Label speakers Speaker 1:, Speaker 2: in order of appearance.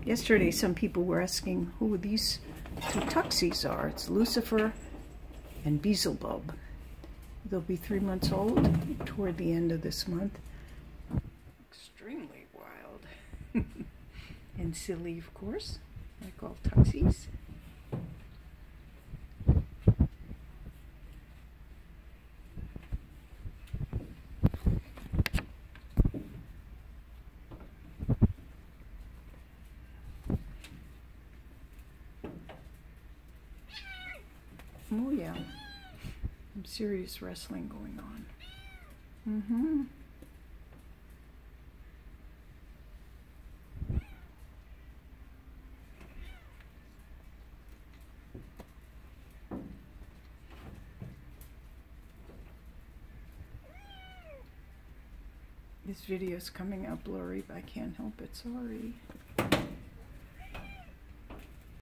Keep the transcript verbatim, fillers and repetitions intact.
Speaker 1: Yesterday, some people were asking who these two tuxies are. It's Lucifer and Beelzebub. They'll be three months old toward the end of this month. Extremely wild. And silly, of course, like all tuxies. Oh yeah, some serious wrestling going on. Mm-hmm. This video is coming out blurry, but I can't help it, sorry.